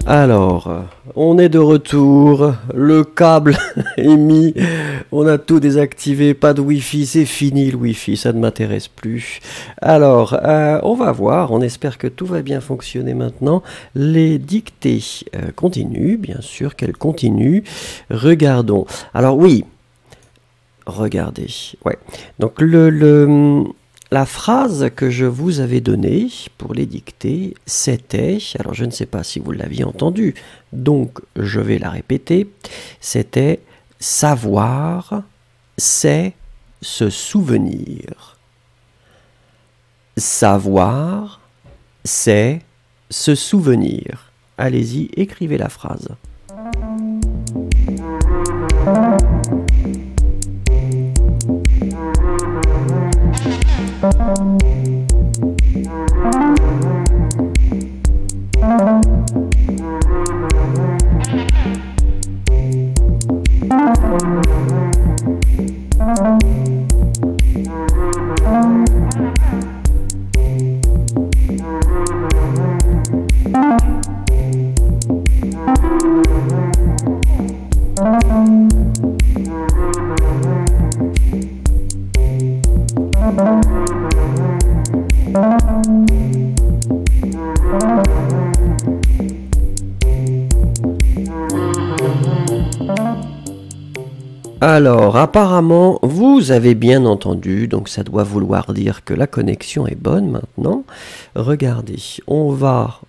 Alors, on est de retour, le câble est mis, on a tout désactivé, pas de Wi-Fi, c'est fini le Wi-Fi, ça ne m'intéresse plus. Alors, on va voir, on espère que tout va bien fonctionner maintenant. Les dictées continuent, bien sûr qu'elles continuent. Regardons. Alors oui, regardez, ouais. Donc la phrase que je vous avais donnée pour les dictées, c'était, alors je ne sais pas si vous l'aviez entendu, donc je vais la répéter, c'était « savoir, c'est se souvenir ». Savoir, c'est se souvenir. Allez-y, écrivez la phrase. Alors, apparemment, vous avez bien entendu, donc ça doit vouloir dire que la connexion est bonne maintenant. Regardez, on va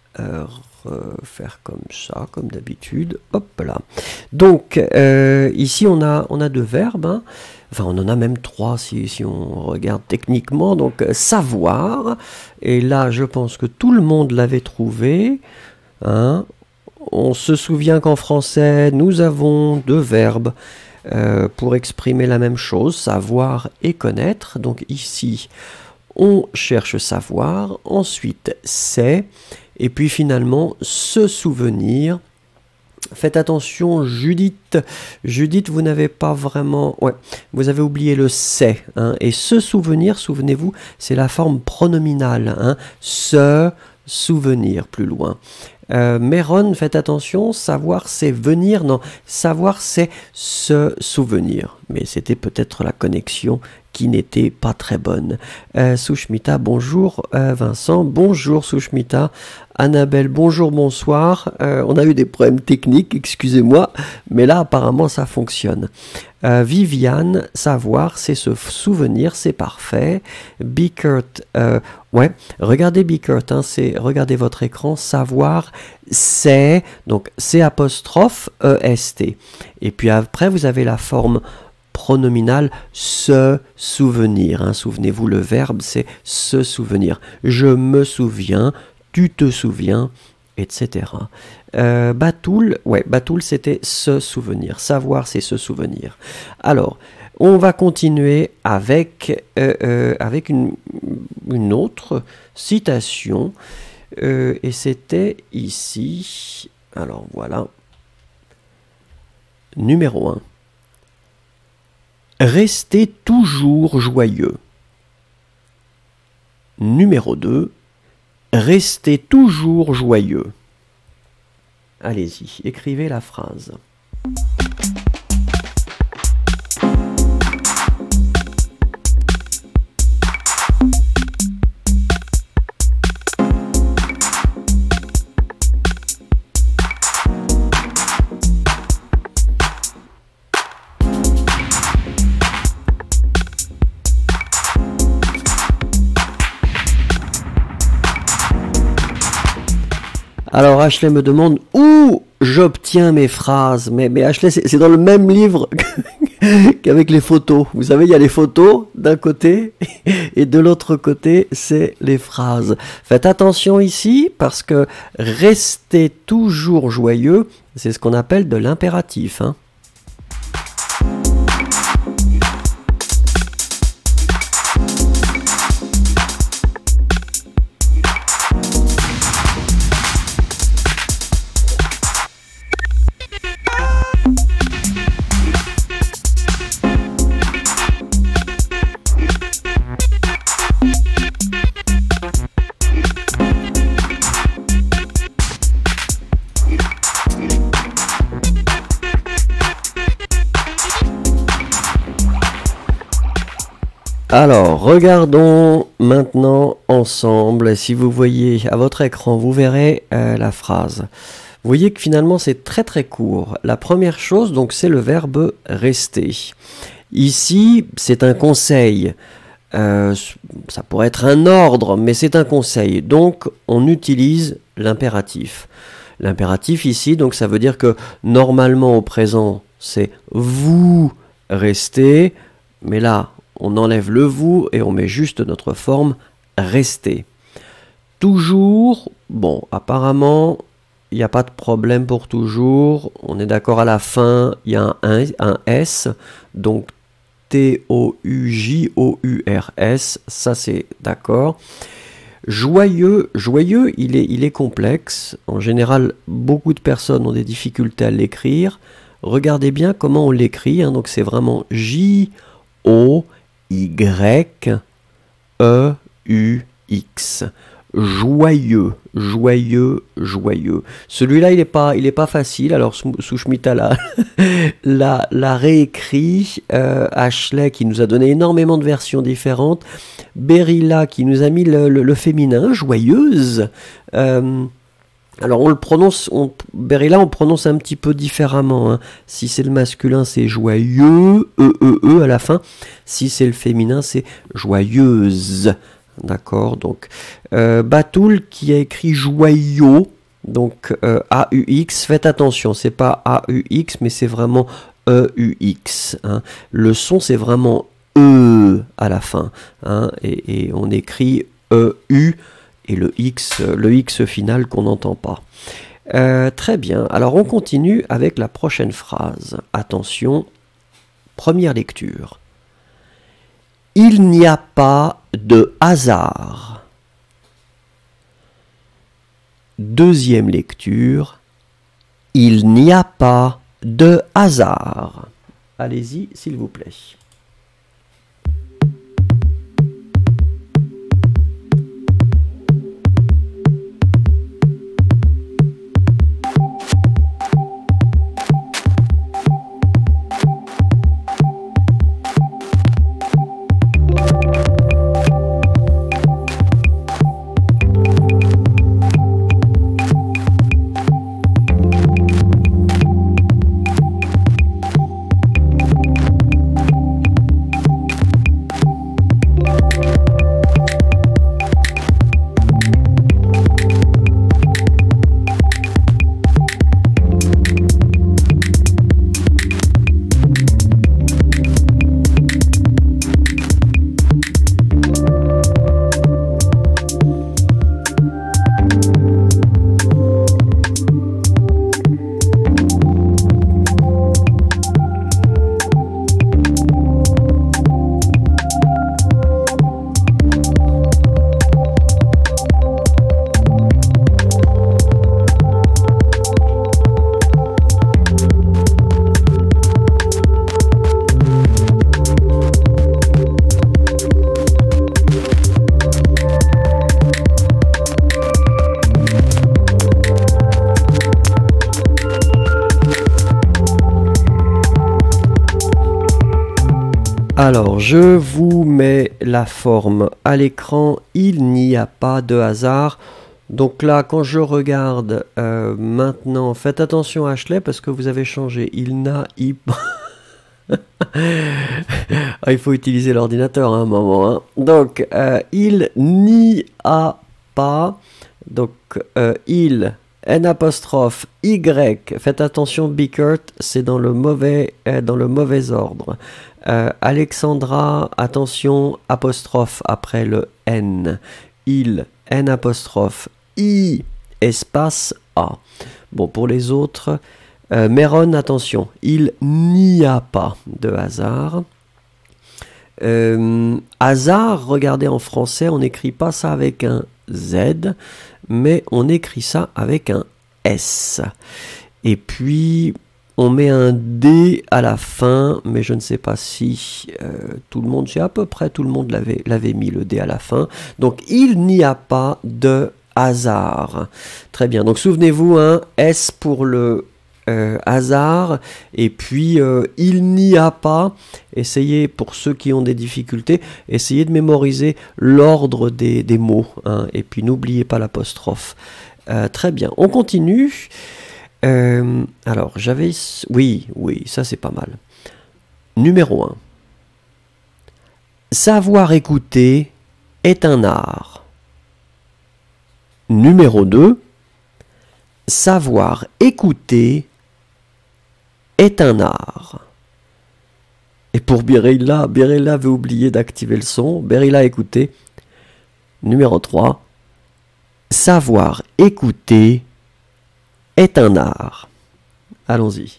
faire comme ça, comme d'habitude. Hop là. Donc, ici, on a deux verbes. Hein. Enfin, on en a même trois si on regarde techniquement. Donc, savoir. Et là, je pense que tout le monde l'avait trouvé. Hein. On se souvient qu'en français, nous avons deux verbes. Pour exprimer la même chose, savoir et connaître. Donc ici, on cherche savoir, ensuite c'est, et puis finalement se souvenir. Faites attention, Judith. Judith, vous n'avez pas vraiment... Ouais, vous avez oublié le c'est. Hein, et se souvenir, souvenez-vous, c'est la forme pronominale. Hein, se souvenir, plus loin. Méron, faites attention, savoir c'est venir, non, savoir c'est se souvenir. Mais c'était peut-être la connexion qui n'était pas très bonne. Sushmita, bonjour. Vincent, bonjour Sushmita. Annabelle, bonjour, bonsoir. On a eu des problèmes techniques, excusez-moi, mais là apparemment ça fonctionne. Viviane, savoir, c'est se souvenir, c'est parfait. Bickert, ouais, regardez Bickert, hein, regardez votre écran, savoir, c'est, donc c'est apostrophe EST. Et puis après, vous avez la forme pronominale se souvenir. Hein, souvenez-vous, le verbe, c'est se souvenir. Je me souviens, tu te souviens, etc. Batoul, ouais, Batoul c'était se souvenir. Savoir c'est se souvenir. Alors, on va continuer avec une autre citation. Et c'était ici. Alors voilà. Numéro 1. Restez toujours joyeux. Numéro 2. Restez toujours joyeux. Allez-y, écrivez la phrase. Alors Ashley me demande où j'obtiens mes phrases. Mais Ashley, c'est dans le même livre qu'avec les photos. Vous savez, il y a les photos d'un côté et de l'autre côté, c'est les phrases. Faites attention ici parce que rester toujours joyeux, c'est ce qu'on appelle de l'impératif. Hein. Alors, regardons maintenant ensemble. Si vous voyez à votre écran, vous verrez la phrase. Vous voyez que finalement, c'est très très court. La première chose, donc, c'est le verbe rester. Ici, c'est un conseil. Ça pourrait être un ordre, mais c'est un conseil. Donc, on utilise l'impératif. L'impératif ici, donc, ça veut dire que normalement, au présent, c'est vous restez, mais là, on enlève le vous et on met juste notre forme rester. Toujours, bon, apparemment, il n'y a pas de problème pour toujours. On est d'accord à la fin, il y a un S, donc T-O-U-J-O-U-R-S, ça c'est d'accord. Joyeux, joyeux, il est complexe. En général, beaucoup de personnes ont des difficultés à l'écrire. Regardez bien comment on l'écrit, hein. Donc c'est vraiment J-O-Y-E-U-X. Joyeux, joyeux, joyeux. Celui-là, il est pas facile. Alors, Sushmita l'a réécrit. Ashley, qui nous a donné énormément de versions différentes. Berilla, qui nous a mis le féminin, joyeuse. Alors, on le prononce, Berilla, on prononce un petit peu différemment, hein. Si c'est le masculin, c'est joyeux, à la fin. Si c'est le féminin, c'est joyeuse. D'accord, donc Batoul qui a écrit joyau, donc A-U-X, faites attention, c'est pas A-U-X, mais c'est vraiment E-U-X. Hein. Le son, c'est vraiment E à la fin, hein, et on écrit E-U et le X final qu'on n'entend pas. Très bien, alors on continue avec la prochaine phrase. Attention, première lecture. Il n'y a pas de hasard. Deuxième lecture. Il n'y a pas de hasard. Allez-y, s'il vous plaît. Alors, je vous mets la forme à l'écran. Il n'y a pas de hasard. Donc là, quand je regarde maintenant, faites attention à Ashley parce que vous avez changé. Il n'a pas... il faut utiliser l'ordinateur à un moment. Hein. Donc, il n'y a pas. Donc, il... N apostrophe Y, faites attention, Bickert, c'est dans le mauvais ordre. Alexandra, attention, apostrophe après le N. Il, N apostrophe I, espace A. Bon, pour les autres, Méron, attention, il n'y a pas de hasard. Hasard, regardez en français, on n'écrit pas ça avec un Z, mais on écrit ça avec un S. Et puis, on met un D à la fin, mais je ne sais pas si tout le monde, c'est à peu près tout le monde l'avait mis le D à la fin. Donc, il n'y a pas de hasard. Très bien, donc souvenez-vous, hein, S pour le hasard, et puis il n'y a pas. Essayez, pour ceux qui ont des difficultés, essayez de mémoriser l'ordre des mots, hein, et puis n'oubliez pas l'apostrophe. Très bien, on continue. Alors, j'avais... Oui, ça c'est pas mal. Numéro 1. Savoir écouter est un art. Numéro 2. Savoir écouter est un art. Et pour Birilla avait oublié d'activer le son. Birilla, écoutez. Numéro 3. Savoir écouter est un art. Allons-y.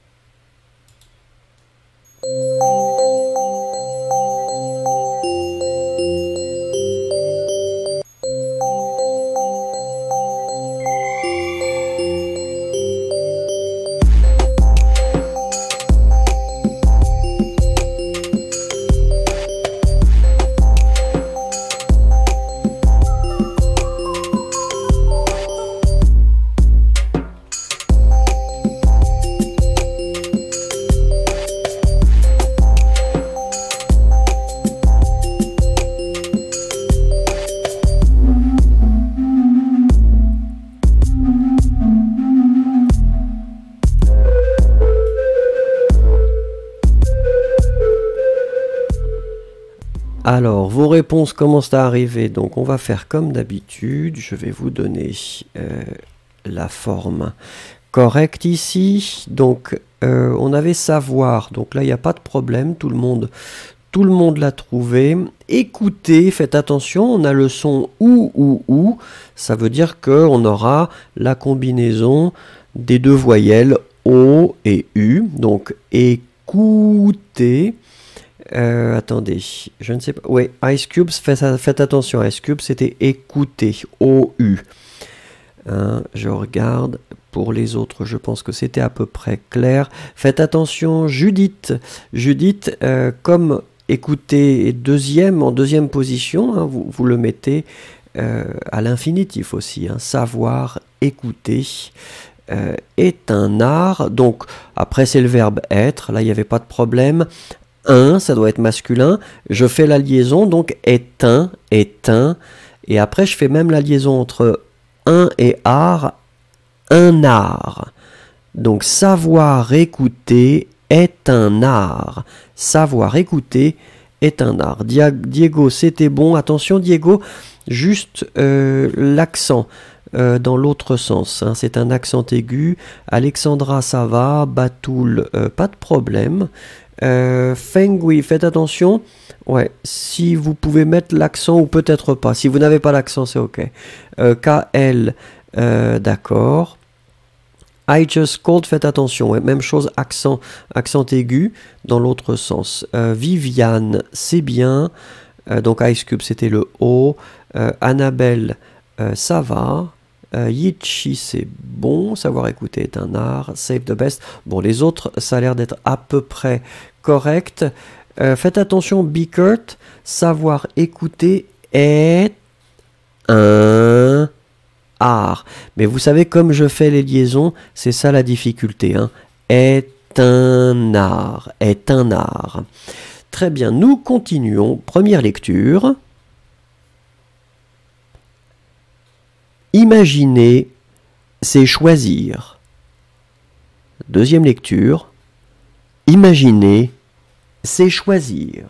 Alors, vos réponses commencent à arriver, donc on va faire comme d'habitude. Je vais vous donner la forme correcte ici. Donc, on avait savoir, donc là, il n'y a pas de problème, tout le monde l'a trouvé. Écoutez, faites attention, on a le son ou, ça veut dire qu'on aura la combinaison des deux voyelles O et U. Donc, écoutez. Attendez, je ne sais pas. Oui, Ice Cubes, faites attention. Ice Cubes, c'était écouter, O-U. Hein, je regarde. Pour les autres, je pense que c'était à peu près clair. Faites attention, Judith. Judith, comme écouter est en deuxième position, hein, vous le mettez à l'infinitif aussi. Hein, savoir écouter est un art. Donc, après, c'est le verbe être. Là, il n'y avait pas de problème. Un, ça doit être masculin. Je fais la liaison, donc est un. Et après, je fais même la liaison entre un et art, un art. Donc, savoir écouter est un art. Savoir écouter est un art. Diego, c'était bon. Attention, Diego, juste l'accent. Dans l'autre sens, hein, c'est un accent aigu. Alexandra, ça va. Batoul, pas de problème. Feng, oui, faites attention. Ouais, si vous pouvez mettre l'accent ou peut-être pas. Si vous n'avez pas l'accent, c'est ok. KL, d'accord. I just called, faites attention. Ouais, même chose, accent aigu dans l'autre sens. Viviane, c'est bien. Donc Ice Cube, c'était le O. Annabelle, ça va. Yichi, c'est bon. Savoir écouter est un art. Save the best. Bon, les autres, ça a l'air d'être à peu près correct. Faites attention, Bickert. Savoir écouter est un art. Mais vous savez, comme je fais les liaisons, c'est ça la difficulté. Hein. Est un art. Est un art. Très bien, nous continuons. Première lecture. Imaginer, c'est choisir. Deuxième lecture. Imaginer, c'est choisir.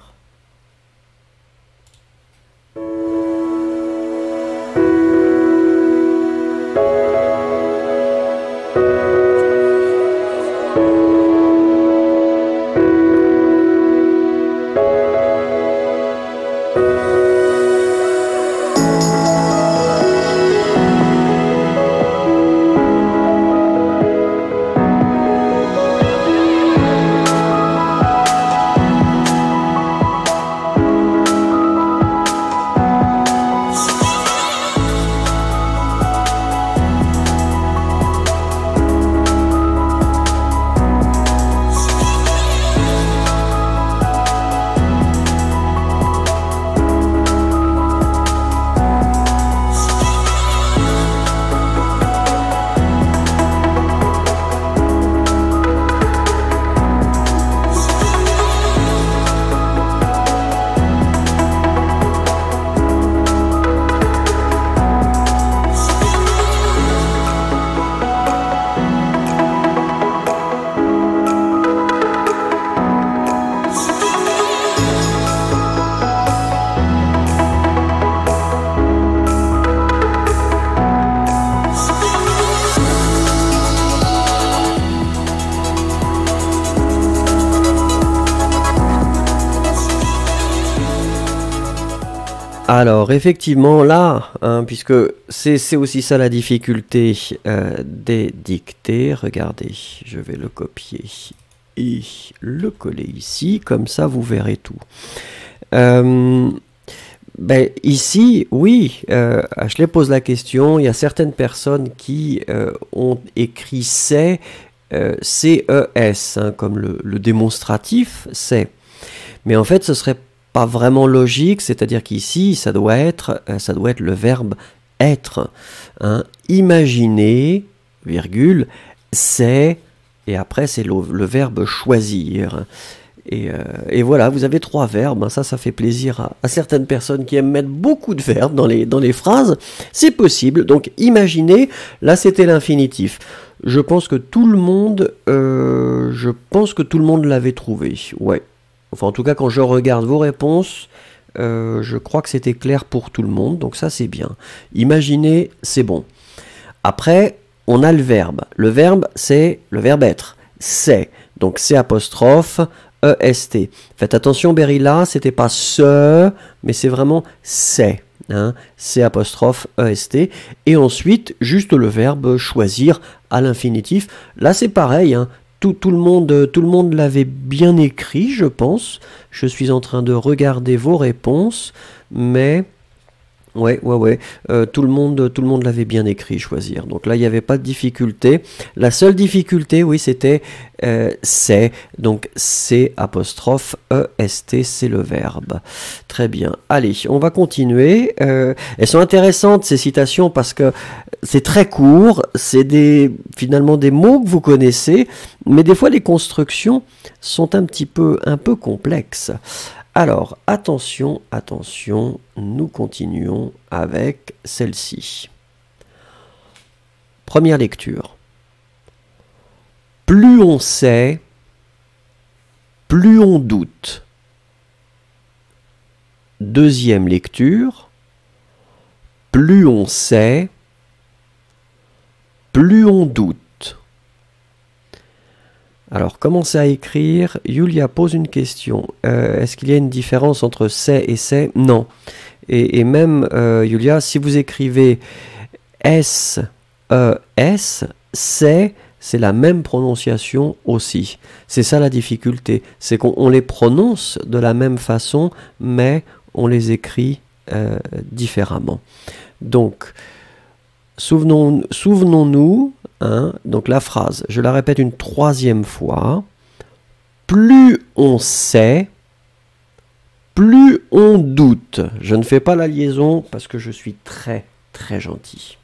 Alors, effectivement, là, hein, puisque c'est aussi ça la difficulté des dictées. Regardez, je vais le copier et le coller ici, comme ça vous verrez tout. Ben, ici, oui, Ashley pose la question, il y a certaines personnes qui ont écrit c'est, C-E-S, hein, comme le démonstratif, c'est. Mais en fait, ce serait pas vraiment logique, c'est-à-dire qu'ici, ça doit être le verbe être. Hein. Imaginer, virgule, c'est, et après c'est le verbe choisir. Et voilà, vous avez 3 verbes, ça fait plaisir à certaines personnes qui aiment mettre beaucoup de verbes dans les phrases, c'est possible. Donc imaginez, là c'était l'infinitif. Je pense que tout le monde l'avait trouvé, ouais. Enfin, en tout cas, quand je regarde vos réponses, je crois que c'était clair pour tout le monde, donc ça c'est bien. Imaginez, c'est bon. Après, on a le verbe. Le verbe, c'est le verbe être. C'est. Donc c'est apostrophe EST. Faites attention, Berilla, c'était pas ce, mais c'est vraiment c'est. Hein, c'est apostrophe EST. Et ensuite, juste le verbe choisir à l'infinitif. Là, c'est pareil. Hein. Tout le monde l'avait bien écrit, je pense. Je suis en train de regarder vos réponses, mais ouais. Tout le monde l'avait bien écrit, choisir. Donc là, il n'y avait pas de difficulté. La seule difficulté, oui, c'était c'est. Donc C apostrophe EST, c'est le verbe. Très bien. Allez, on va continuer. Elles sont intéressantes, ces citations, parce que c'est très court. C'est finalement des mots que vous connaissez, mais des fois, les constructions sont un peu complexes. Alors, attention, nous continuons avec celle-ci. Première lecture. Plus on sait, plus on doute. Deuxième lecture. Plus on sait, plus on doute. Alors, commencez à écrire. Julia pose une question. Est-ce qu'il y a une différence entre c'est et c'est? Non. Et même, Julia, si vous écrivez S-E-S, c'est la même prononciation aussi. C'est ça la difficulté. C'est qu'on les prononce de la même façon, mais on les écrit différemment. Donc, souvenons-nous, hein, donc la phrase, je la répète une 3e fois. Plus on sait, plus on doute. Je ne fais pas la liaison parce que je suis très gentil.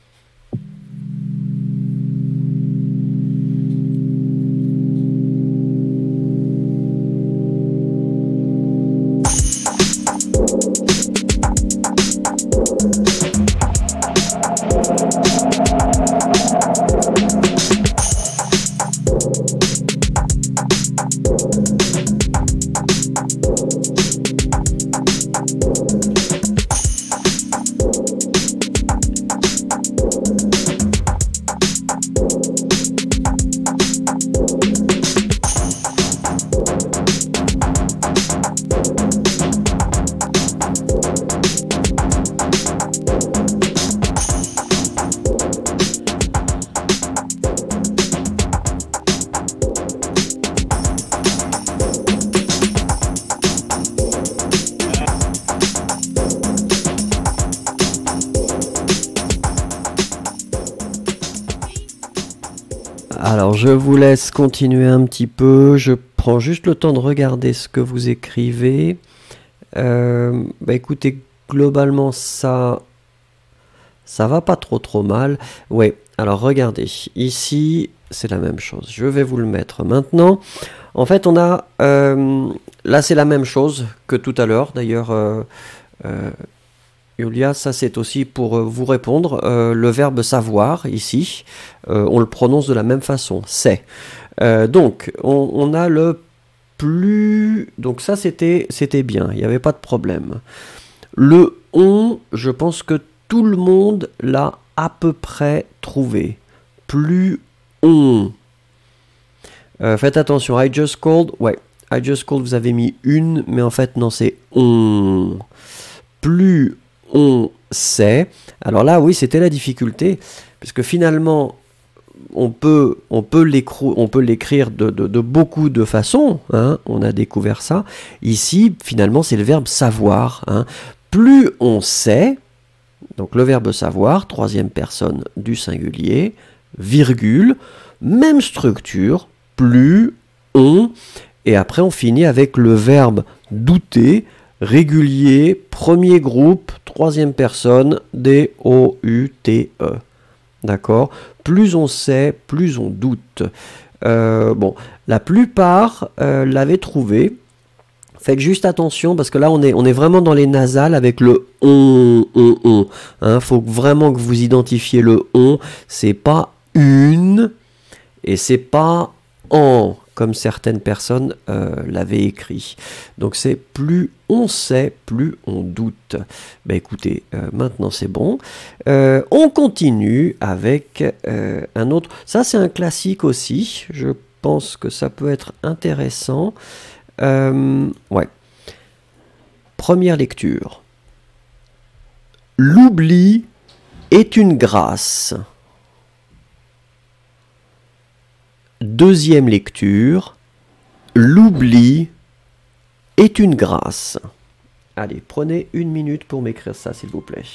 Alors, je vous laisse continuer un petit peu. Je prends juste le temps de regarder ce que vous écrivez. Écoutez, globalement, ça va pas trop mal. Ouais, alors regardez. Ici, c'est la même chose. Je vais vous le mettre maintenant. En fait, on a... là, c'est la même chose que tout à l'heure. D'ailleurs... Julia, ça c'est aussi pour vous répondre. Le verbe savoir, ici, on le prononce de la même façon, c'est. Donc, on a le plus... Donc ça c'était bien, il n'y avait pas de problème. Le on, je pense que tout le monde l'a à peu près trouvé. Plus on. Faites attention, I just called, ouais. I just called, vous avez mis une, mais en fait non, c'est on. plus on sait. Alors là, oui, c'était la difficulté, puisque finalement, on peut l'écrire de beaucoup de façons, hein, on a découvert ça. Ici, finalement, c'est le verbe savoir. Hein. Plus on sait, donc le verbe savoir, troisième personne du singulier, virgule, même structure, plus on, et après on finit avec le verbe douter, régulier, premier groupe, troisième personne, D-O-U-T-E. D'accord? Plus on sait, plus on doute. Bon, la plupart l'avaient trouvé. Faites juste attention parce que là on est vraiment dans les nasales avec le on. Hein, faut vraiment que vous identifiez le on. C'est pas une et c'est pas en comme certaines personnes l'avaient écrit. Donc c'est plus on sait, plus on doute. Ben écoutez, maintenant c'est bon. On continue avec un autre. Ça c'est un classique aussi. Je pense que ça peut être intéressant. Ouais. Première lecture. L'oubli est une grâce. Deuxième lecture. L'oubli est une grâce. Allez, prenez 1 minute pour m'écrire ça, s'il vous plaît.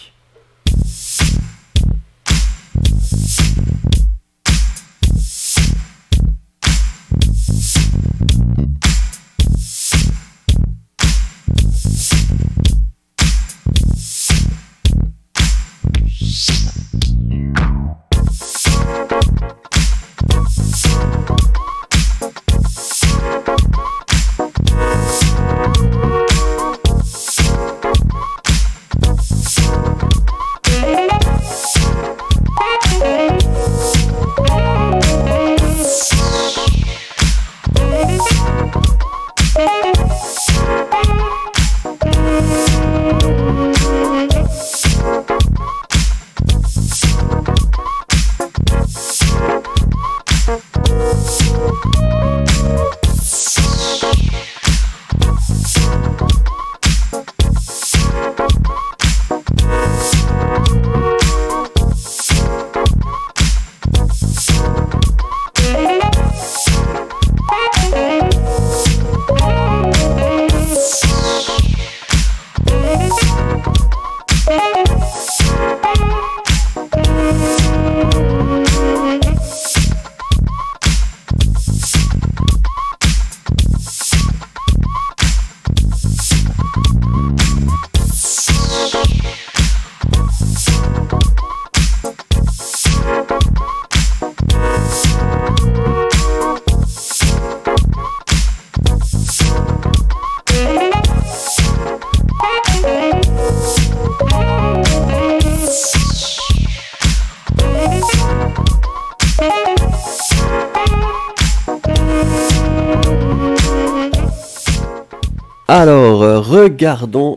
Alors, regardons,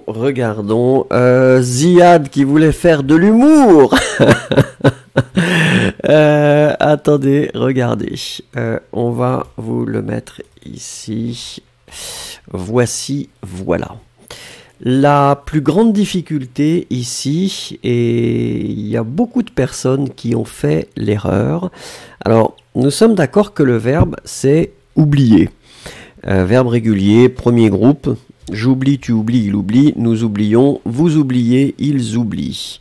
Ziad qui voulait faire de l'humour. Attendez, regardez. On va vous le mettre ici. Voici, voilà. La plus grande difficulté ici, et il y a beaucoup de personnes qui ont fait l'erreur. Alors, nous sommes d'accord que le verbe, c'est oublier. Verbe régulier, premier groupe. J'oublie, tu oublies, il oublie. Nous oublions, vous oubliez, ils oublient.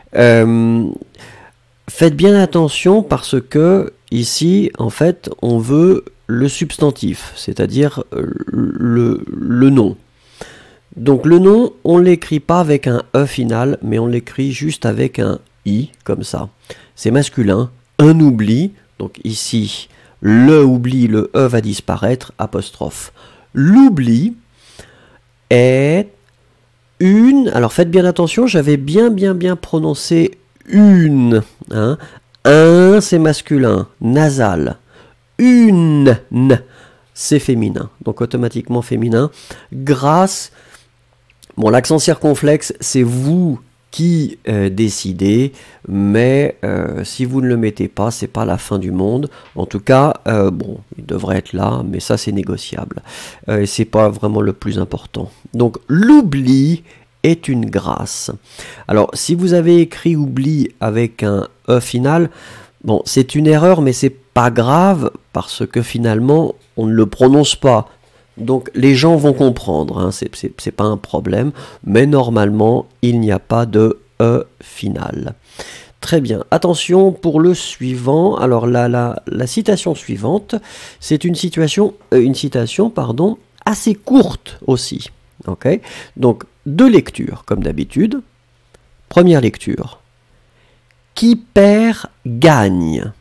Faites bien attention parce que ici, en fait, on veut le substantif, c'est-à-dire le nom. Donc le nom, on ne l'écrit pas avec un E final, mais on l'écrit juste avec un I, comme ça. C'est masculin, un oubli, donc ici, le oubli, le E va disparaître, apostrophe. L'oubli est une, alors faites bien attention, j'avais bien prononcé une, hein. Un c'est masculin, nasal, une, c'est féminin, donc automatiquement féminin. Grâce, bon l'accent circonflexe c'est vous qui décidez, mais si vous ne le mettez pas, c'est pas la fin du monde. En tout cas, bon, il devrait être là, mais ça c'est négociable. Et c'est pas vraiment le plus important. Donc l'oubli est une grâce. Alors, si vous avez écrit oubli avec un E final, bon, c'est une erreur, mais c'est pas grave, parce que finalement, on ne le prononce pas. Donc, les gens vont comprendre, hein, c'est pas un problème, mais normalement, il n'y a pas de E final. Très bien. Attention pour le suivant. Alors, la citation suivante, c'est une citation, assez courte aussi. Okay. Donc, deux lectures, comme d'habitude. Première lecture. Qui perd, gagne.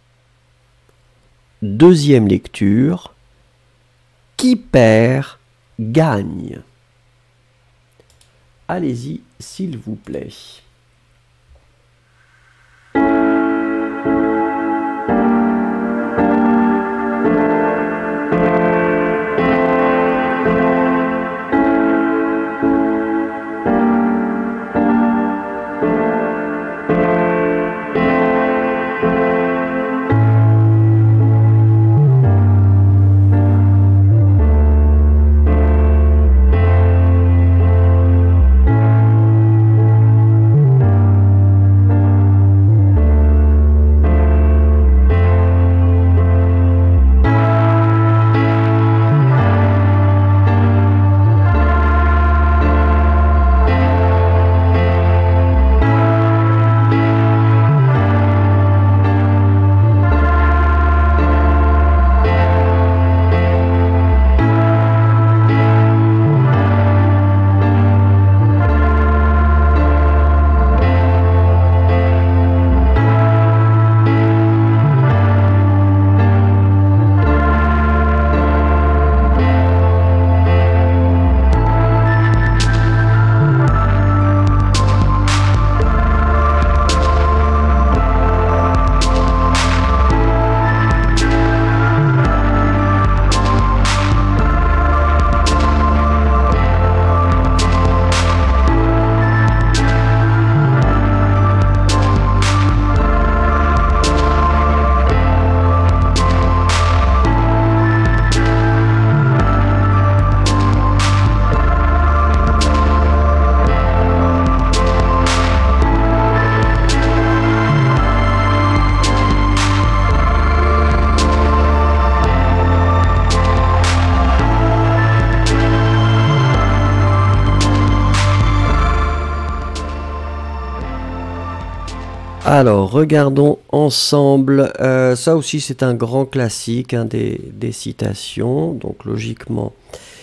Deuxième lecture. Qui perd, gagne. Allez-y, s'il vous plaît. Alors, regardons ensemble. Ça aussi, c'est un grand classique, hein, des citations. Donc, logiquement,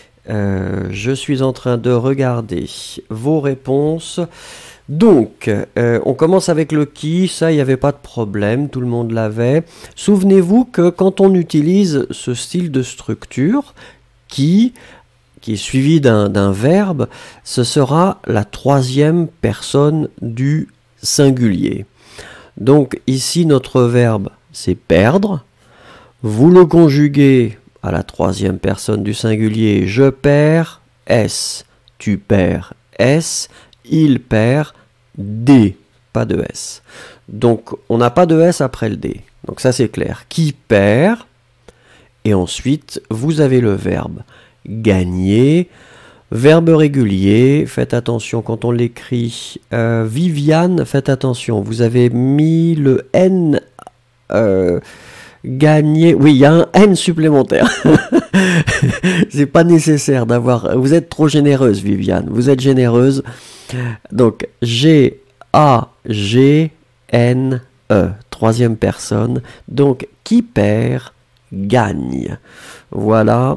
je suis en train de regarder vos réponses. Donc, on commence avec le qui. Ça, il n'y avait pas de problème. Tout le monde l'avait. Souvenez-vous que quand on utilise ce style de structure, qui est suivi d'un verbe, ce sera la troisième personne du singulier. Donc ici, notre verbe, c'est perdre. Vous le conjuguez à la troisième personne du singulier. Je perds, S. Tu perds, S. Il perd, D. Pas de S. Donc, on n'a pas de S après le D. Donc ça, c'est clair. Qui perd. Et ensuite, vous avez le verbe gagner. Verbe régulier, faites attention quand on l'écrit. Viviane, faites attention, vous avez mis le N gagner. Oui, il y a un N supplémentaire. C'est pas nécessaire d'avoir. Vous êtes trop généreuse, Viviane. Vous êtes généreuse. Donc, G-A-G-N-E, troisième personne. Donc, qui perd, gagne. Voilà.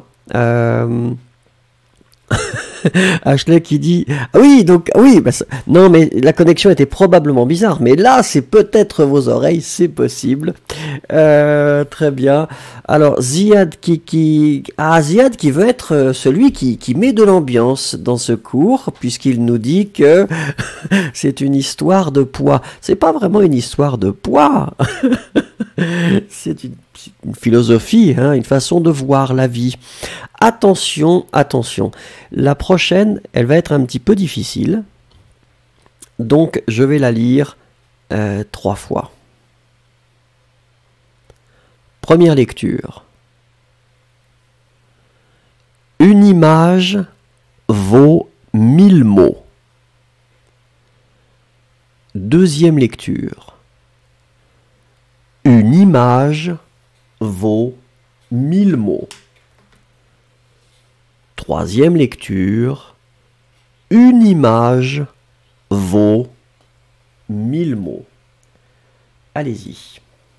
Ashley qui dit ah oui donc oui bah non mais la connexion était probablement bizarre mais là c'est peut-être vos oreilles, c'est possible. Très bien. Alors Ziad Ziad qui veut être celui qui met de l'ambiance dans ce cours puisqu'il nous dit que c'est une histoire de poids. C'est pas vraiment une histoire de poids. C'est une philosophie, hein, une façon de voir la vie. Attention, attention. La prochaine, elle va être un petit peu difficile. Donc, je vais la lire 3 fois. Première lecture. Une image vaut 1000 mots. Deuxième lecture. Une image vaut 1000 mots. Troisième lecture. Une image vaut 1000 mots. Allez-y.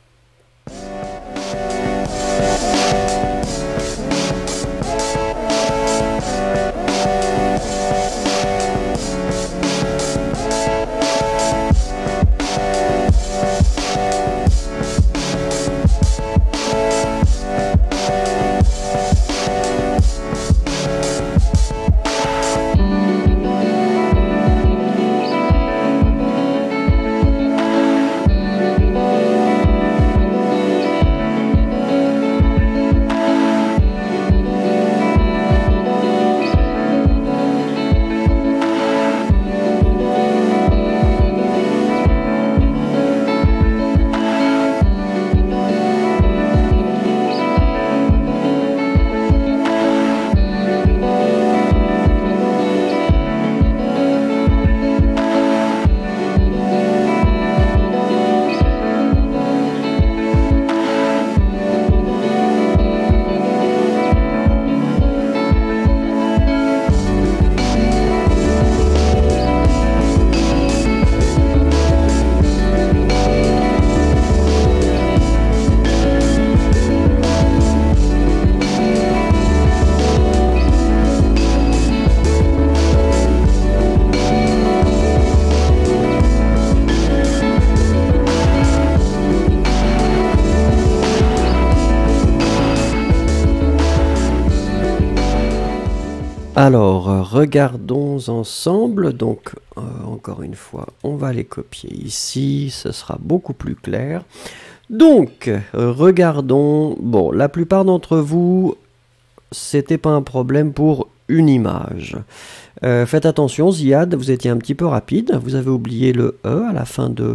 Alors, regardons ensemble. Donc, encore une fois, on va les copier ici. Ce sera beaucoup plus clair. Donc, regardons. Bon, la plupart d'entre vous, c'était pas un problème pour une image. Faites attention, Ziad, vous étiez un petit peu rapide. Vous avez oublié le E à la fin de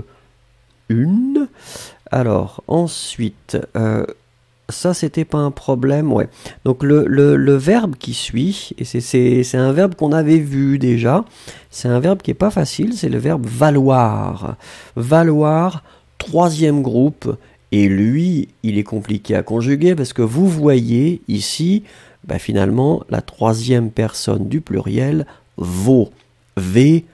une. Alors, ensuite... ça, c'était pas un problème, ouais. Donc le verbe qui suit, et c'est un verbe qu'on avait vu déjà, c'est un verbe qui est pas facile, c'est le verbe valoir. Valoir, troisième groupe, et lui, il est compliqué à conjuguer parce que vous voyez ici, bah, finalement, la troisième personne du pluriel, vaut. V-A-U-T.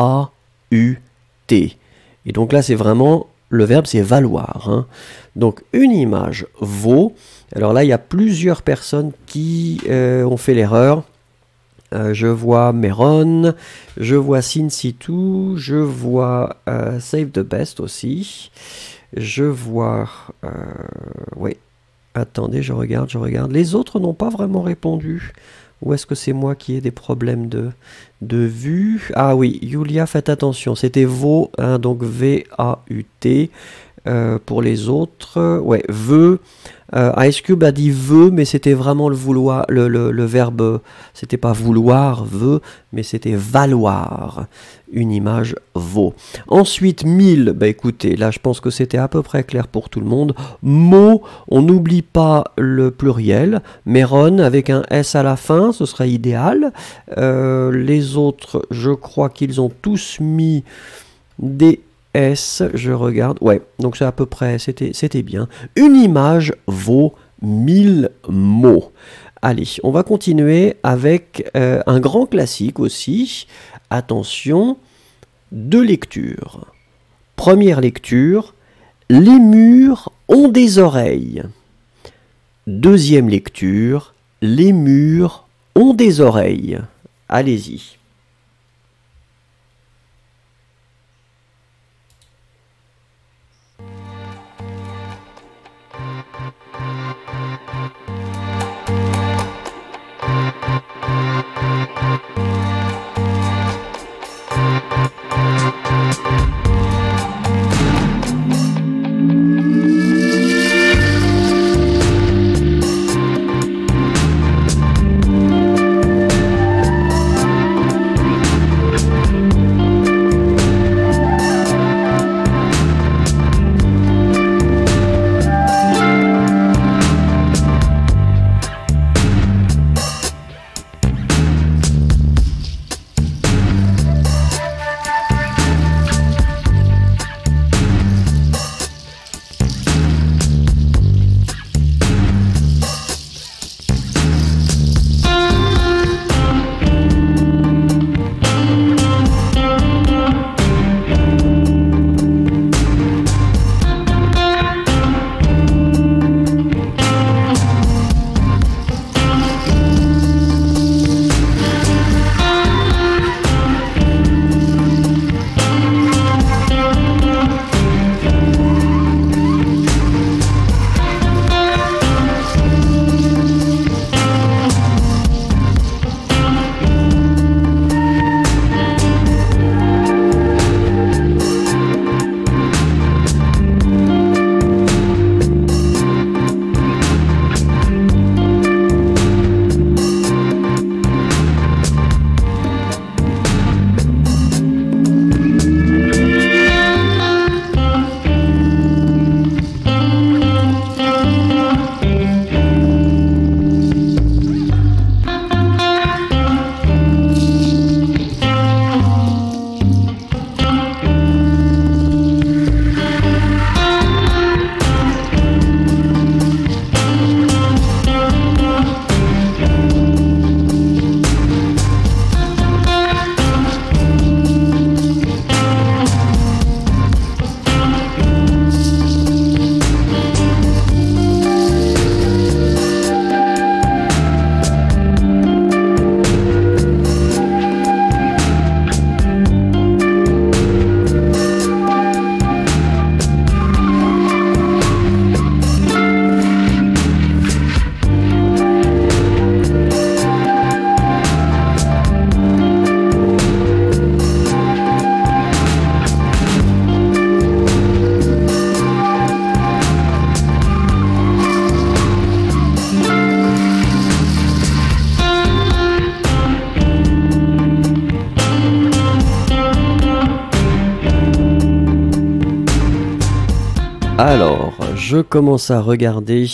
Et donc là, c'est vraiment... Le verbe, c'est valoir. Hein. Donc, une image vaut. Alors là, il y a plusieurs personnes qui ont fait l'erreur. Je vois Meron, je vois Sin Situ, je vois Save the Best aussi. Je vois... oui. Attendez, je regarde. Les autres n'ont pas vraiment répondu. Ou est-ce que c'est moi qui ai des problèmes de vue? Ah oui, Yulia, faites attention, c'était vaut, hein, donc V-A-U-T. Pour les autres, ouais, veut. Ice Cube a dit veut, mais c'était vraiment le vouloir, le verbe, c'était pas vouloir, veut, mais c'était valoir. Une image vaut. Ensuite, 1000, bah écoutez, là je pense que c'était à peu près clair pour tout le monde. Mot, on n'oublie pas le pluriel. Meron avec un S à la fin, ce serait idéal. Les autres, je crois qu'ils ont tous mis des S, je regarde, ouais, donc c'est à peu près, c'était bien. Une image vaut 1000 mots. Allez, on va continuer avec un grand classique aussi. Attention, deux lectures. Première lecture, les murs ont des oreilles. Deuxième lecture, les murs ont des oreilles. Allez-y. Alors, je commence à regarder.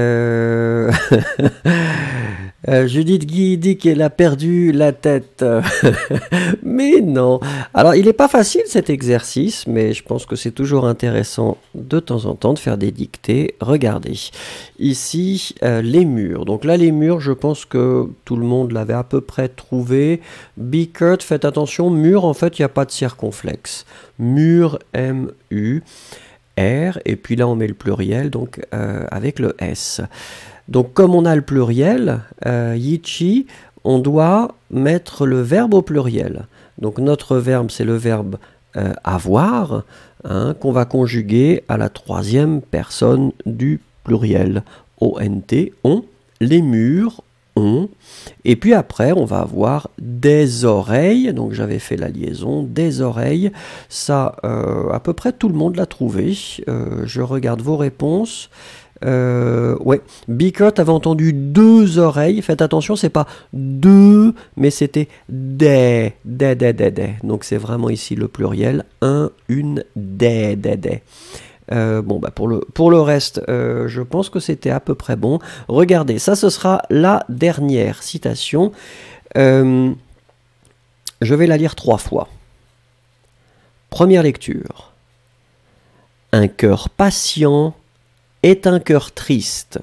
Judith Guy dit qu'elle a perdu la tête. Mais non. Alors, il n'est pas facile cet exercice, mais je pense que c'est toujours intéressant de temps en temps de faire des dictées. Regardez. Ici, les murs. Donc là, les murs, je pense que tout le monde l'avait à peu près trouvé. Bickert, faites attention, mur, en fait, il n'y a pas de circonflexe. Mur, M-U. R, et puis là on met le pluriel donc avec le S. Donc comme on a le pluriel, Yichi, on doit mettre le verbe au pluriel. Donc notre verbe c'est le verbe avoir, hein, qu'on va conjuguer à la troisième personne du pluriel. O-N-T, on, les murs, on. Et puis après, on va avoir des oreilles. Donc j'avais fait la liaison, des oreilles. Ça, à peu près tout le monde l'a trouvé. Je regarde vos réponses. Ouais, Bickert avait entendu deux oreilles. Faites attention, c'est pas deux, mais c'était des. Donc c'est vraiment ici le pluriel. Un, une, des. Bon, bah pour le reste, je pense que c'était à peu près bon. Regardez, ça ce sera la dernière citation. Je vais la lire 3 fois. Première lecture. Un cœur patient est un cœur triste.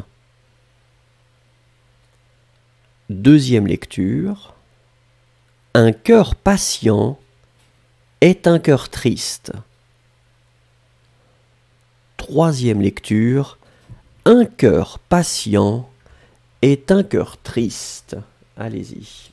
Deuxième lecture. Un cœur patient est un cœur triste. Troisième lecture, un cœur patient est un cœur triste. Allez-y.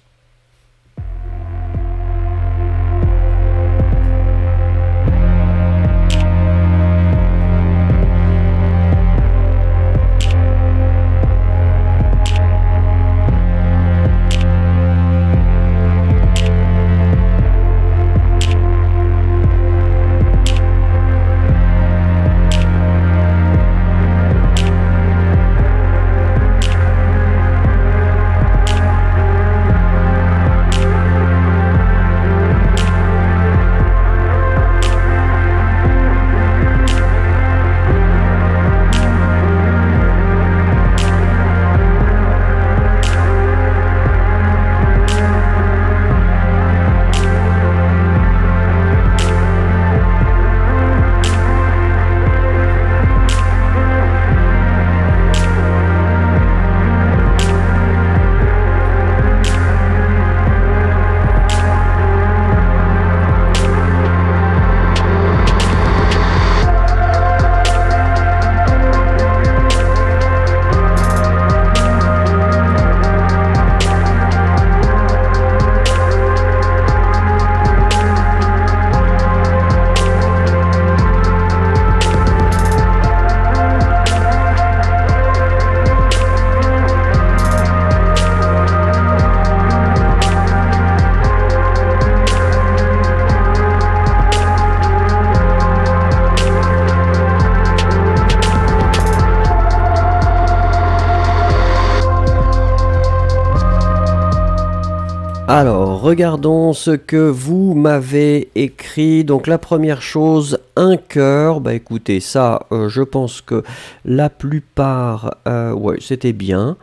Alors, regardons ce que vous m'avez écrit. Donc, la première chose, un cœur. Bah, écoutez, ça, je pense que la plupart, ouais, c'était bien.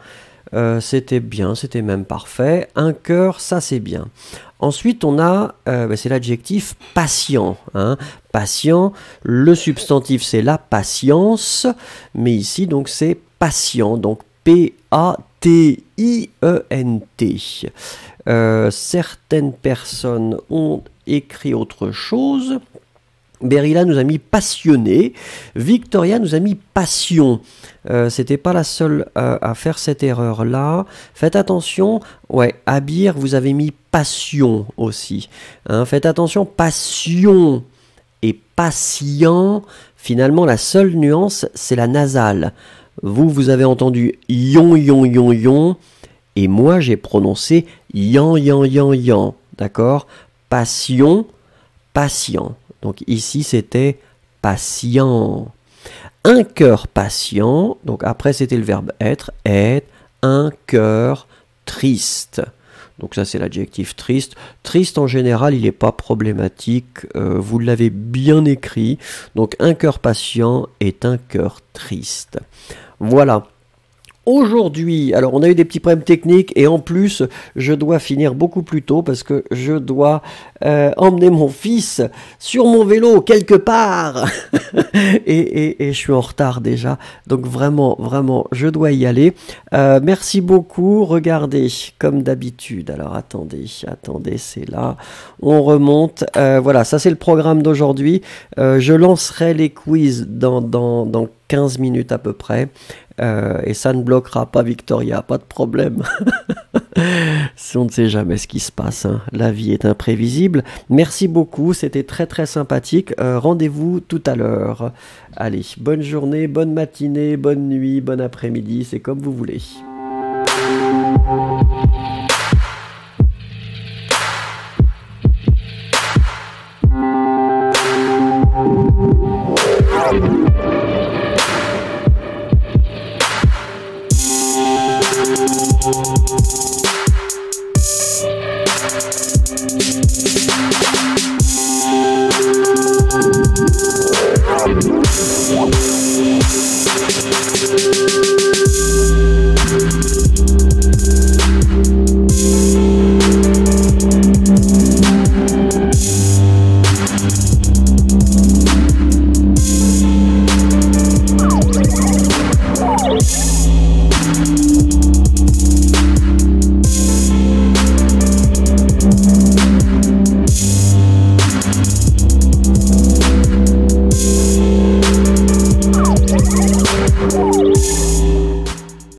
C'était même parfait. Un cœur, ça, c'est bien. Ensuite, on a, c'est l'adjectif patient. Hein. Patient, le substantif, c'est la patience. Mais ici, donc, c'est patient. Donc, P-A-T-I-E-N-T. Certaines personnes ont écrit autre chose. Berilla nous a mis passionné. Victoria nous a mis passion. C'était pas la seule à faire cette erreur-là. Faites attention. Ouais, Abir, vous avez mis passion aussi. Hein, faites attention, passion et patient. Finalement, la seule nuance, c'est la nasale. Vous avez entendu yon, yon, yon, yon. Et moi, j'ai prononcé yan, yan, yan, yan. D'accord? Passion, patient. Donc ici, c'était patient. Un cœur patient. Donc après, c'était le verbe être. Être un cœur triste. Donc ça c'est l'adjectif triste. Triste en général, il n'est pas problématique, vous l'avez bien écrit. Donc un cœur patient est un cœur triste. Voilà. Aujourd'hui, alors on a eu des petits problèmes techniques et en plus je dois finir beaucoup plus tôt parce que je dois emmener mon fils sur mon vélo quelque part et je suis en retard déjà, donc vraiment je dois y aller. Merci beaucoup, regardez comme d'habitude, alors attendez c'est là, on remonte, voilà, ça c'est le programme d'aujourd'hui. Je lancerai les quiz dans 15 minutes à peu près. Et ça ne bloquera pas Victoria, pas de problème. On ne sait jamais ce qui se passe, hein. La vie est imprévisible. Merci beaucoup, c'était très sympathique. Rendez-vous tout à l'heure. Allez, bonne journée, bonne matinée, bonne nuit, bon après-midi, c'est comme vous voulez.